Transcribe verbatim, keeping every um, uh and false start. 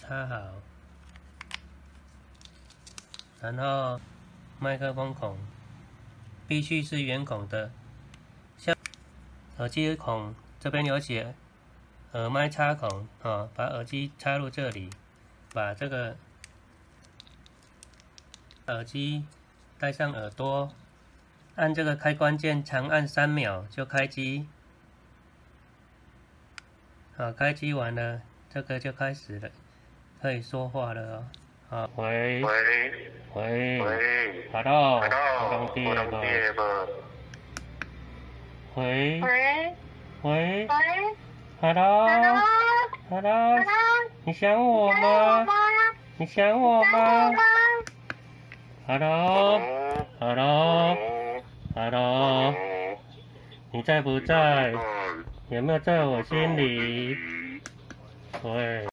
插好，然后麦克风孔必须是圆孔的，像耳机孔这边有写耳麦插孔哦，把耳机插入这里，把这个耳机戴上耳朵，按这个开关键长按三秒就开机。好，开机完了，这个就开始了，可以说话了哦。好，喂喂喂喂 ，hello， ，hello， 我我当爹当爹吧。 吧。 喂喂喂喂 ，hello hello， ，hello， 你想我想我吗？ 吗？ 你想我想我吗吗 ？hello hello ？hello，hello， hello，你在不在？有没有在我心里？喂。